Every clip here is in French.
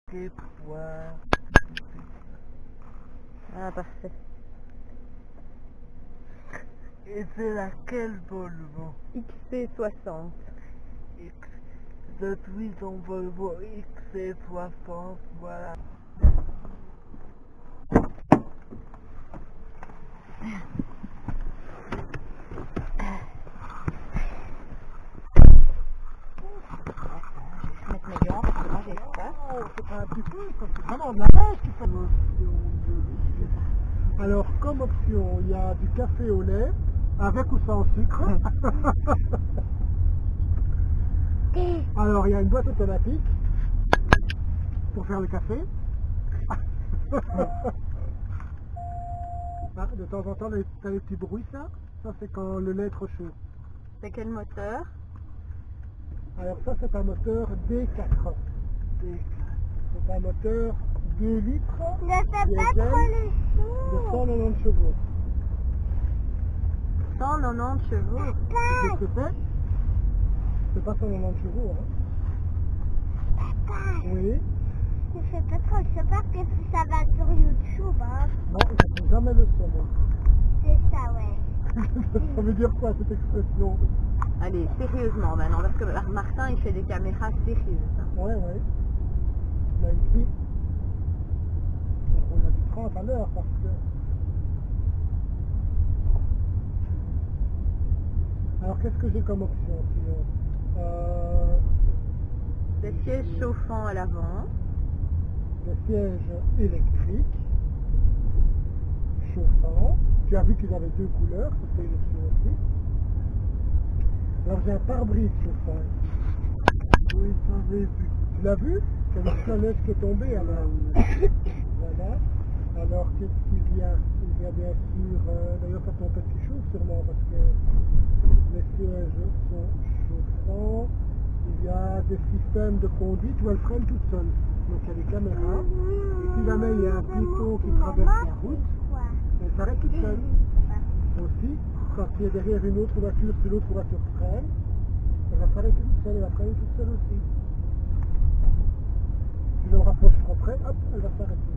Tes poids. Ah, parfait. Et c'est laquelle Volvo? XC60. X. Je suis ton Volvo XC60, voilà. Je vais mettre mes gants parce que moi j'ai ça. Oh, c'est pas un petit peu, ça c'est vraiment de la vache qui fait l'option de... Alors, comme option, il y a du café au lait, avec ou sans sucre. Alors, il y a une boîte automatique pour faire le café. Ah, de temps en temps, t'as les petits bruits, ça. Ça, c'est quand le lait est trop chaud. C'est quel moteur? Alors ça, c'est un moteur D4. C'est un moteur 2 litres Ne fais pas trop le de chou. 190 chevaux. 190 chevaux. Qu'est-ce que c'est? C'est pas 190 chevaux, hein? Papa, Oui. ne fais pas trop le chou parce que ça va sur YouTube, hein. Non, je ne fais jamais le son, moi. C'est ça, ouais. Ça veut dire quoi, cette expression? Allez, sérieusement maintenant, parce que Martin il fait des caméras sérieuses. Ouais, ouais. Là, ici, on a du 30 à l'heure parce que... Alors, qu'est-ce que j'ai comme option, sinon? Des sièges chauffants à l'avant. Des sièges électriques, chauffants. Tu as vu qu'ils avaient deux couleurs, c'était une option aussi. Alors j'ai un pare-brise chauffant ici. Oui, j'avais vu. Tu l'as vu? C'est une fenêtre qui est tombée alors. Voilà. Alors qu'est-ce qu'il y a? Il y a bien sûr, d'ailleurs ça tombe qui chauffe sûrement parce que les sièges sont chauffants. Il y a des systèmes de conduite où elles freinent toutes seules. Donc il y a des caméras. Et si jamais il y a un piéton qui traverse la route, elle s'arrête toute seule. Aussi, quand il y a derrière une autre voiture, si l'autre voiture freine, elle va s'arrêter toute seule, elle va freiner toute seule aussi. Si je me rapproche trop près, hop, elle va s'arrêter.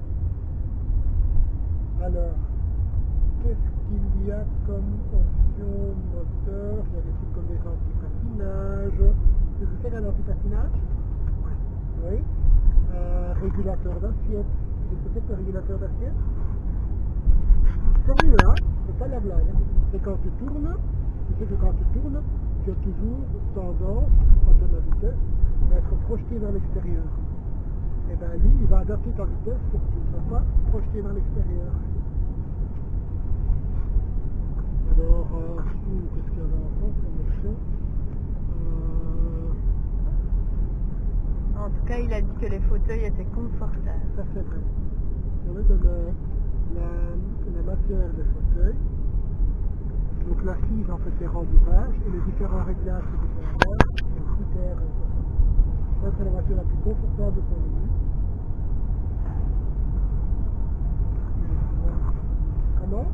Alors, qu'est-ce qu'il y a comme option moteur? Il y a des trucs comme des anti-patinages. Tu sais qu'un anti-patinage? Oui. Régulateur d'assiette. Tu sais ce que c'est que le régulateur d'assiette? Sérieux, hein? C'est pas la blague. Et quand tu tournes, tu sais que quand tu tournes, tu as toujours tendance, quand tu as de la vitesse, à être projeté vers l'extérieur. Et bien lui, il va adapter ta vitesse pour que tu ne sois pas projeté vers l'extérieur. Alors, qu'est-ce qu'il y avait encore comme option? En tout cas, il a dit que les fauteuils étaient confortables. Ça c'est vrai. On est dans la matière des fauteuils. Donc l'assise en fait est rembourrage et les différents réglages que tu peux avoir, les critères. Ça c'est la voiture la plus confortable qu'on ait eue. Comment?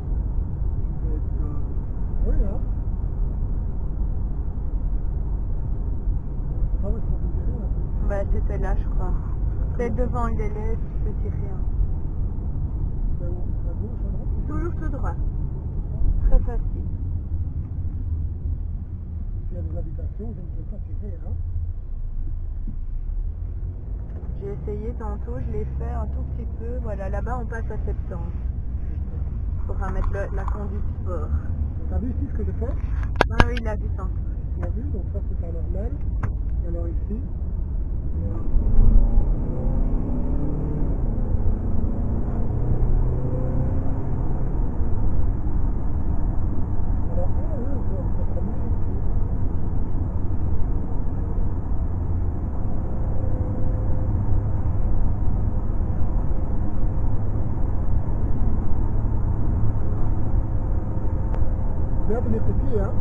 Oui, hein? Ah ouais, ça vous dit rien, un peu. Bah, c'était là, je crois. C'est devant le délai, tu peux tirer. C'est où? À gauche, à droite? Toujours tout droit. Très facile. S'il y a des habitations, je ne peux pas tirer, hein? J'ai essayé tantôt, je l'ai fait un tout petit peu. Voilà, là-bas on passe à 70. Il faudra mettre la conduite sport. T'as vu ici ce que j'ai fait? Ah oui, il a vu tantôt. Tu l'as vu? Donc ça c'est pas normal. Et alors ici, alors, ah oui, on peut promener ici. Bien tenir tes pieds, hein?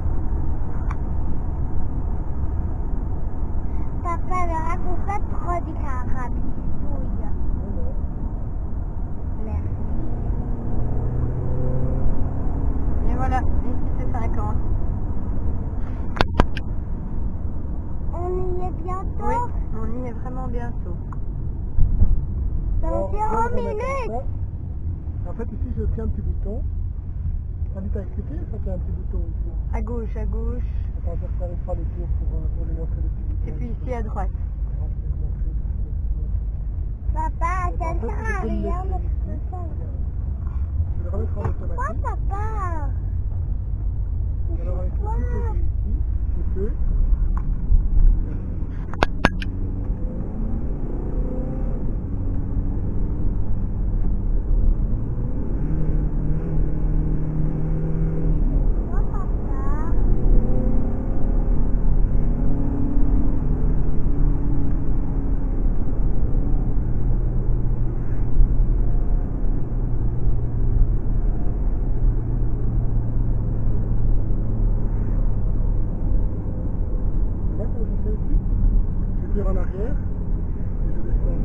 Papa, ne raconte pas trop du carabistouille. Non. Merci. Et voilà, ici c'est 50. On y est bientôt. Oui, on y est vraiment bientôt. 0 minutes. minutes. En fait, ici, j'ai aussi un petit bouton. Andy t'a expliqué ça qu'il y a un petit bouton ici. À gauche, à gauche. Attends, je vais refaire une fois le tour pour lui montrer le petit bouton. Et puis ici à droite. Papa, ça En ne fait, sert je à peux le rien, laisser mais ici. je peux faire. Je vais le remettre en Pourquoi, automatique. papa? Et alors, avec le petit que j'ai ici, je peux. Pourquoi, papa? Là, comme je fais ici, je tire en arrière et je descends.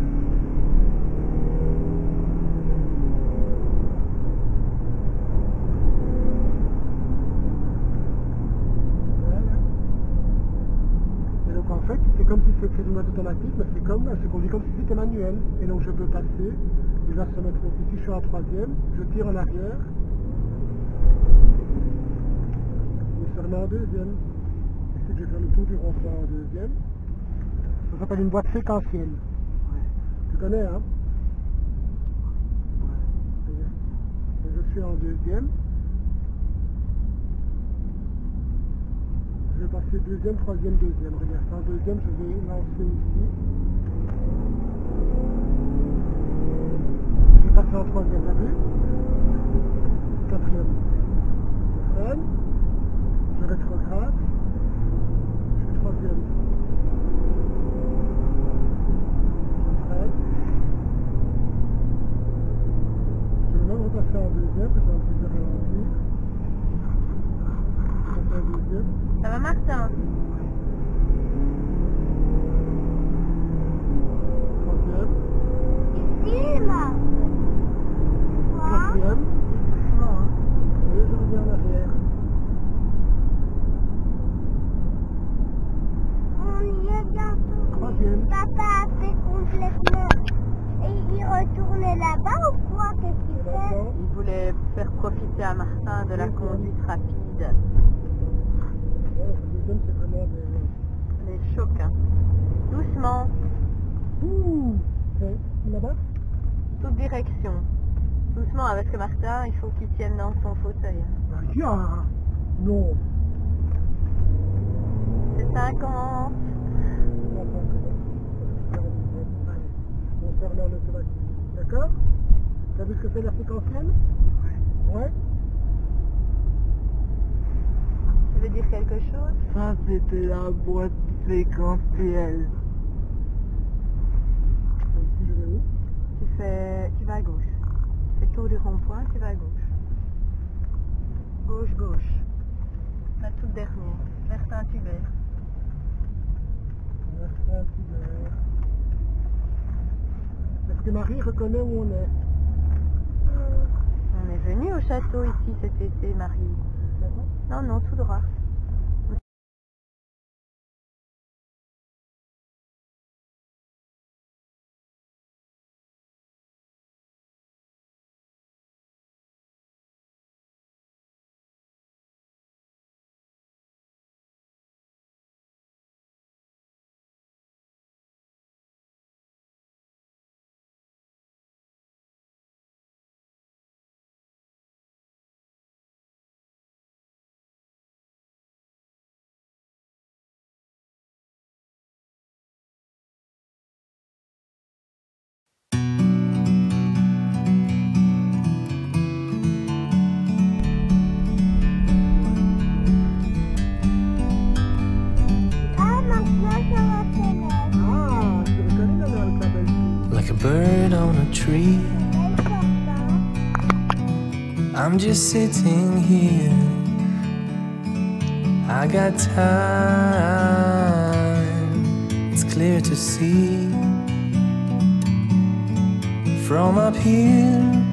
Voilà. Et donc en fait, c'est comme si c'était une boîte automatique, mais c'est comme, elle se conduit comme si c'était manuel. Et donc je peux passer, il va se mettre ici, je suis en troisième, je tire en arrière, il se remet en deuxième. Ici, je vais faire le tour du rond-point en deuxième. Ça s'appelle une boîte séquentielle. Tu connais, hein? Et je suis en deuxième. Je vais passer deuxième, troisième, deuxième. Regarde, en deuxième, je vais lancer ici. Je vais passer en troisième, t'as vu? Quatrième. Je freine. Je rétrograde. Je suis troisième. Je freine. Je vais même repasser en deuxième, parce que j'ai un petit peu ralentir. Je passe en deuxième. Ça va, Martin? Troisième. Tu filmes? Quoi? Quatrième. Doucement, hein. Et je reviens en arrière. On y est bientôt. Troisième. Papa a fait complètement. Et il retourne là-bas ou quoi? Qu'est-ce Et qu'il fait? maintenant, Il voulait faire profiter à Martin de la conduite rapide. le deuxième, c'est vraiment des... Les chocs, hein. Doucement, Ouh! C'est là-bas? toute direction. Doucement, parce que Martin, il faut qu'il tienne dans son fauteuil. Ah, non! C'est 50. On se remet en automatique. D'accord? T'as vu ce que c'est la séquentielle? Ouais. Tu veux dire quelque chose? Ça, c'était la boîte séquentielle. Et ici, je vais où? Tu vas à gauche. C'est le tour du rond-point, tu vas à gauche. Gauche, gauche. La toute dernière, vers Saint-Hubert. Merci, un petit verre. Est-ce que Marie reconnaît où on est? On est venu au château ici cet été, Marie. C'est vrai? Non, non, tout droit. Ah, maintenant je reconnais. Ah, tu reconnais la avec la belle fille. Like a bird on a tree, Elle porte. I'm just sitting here. I got time, it's clear to see. From up here,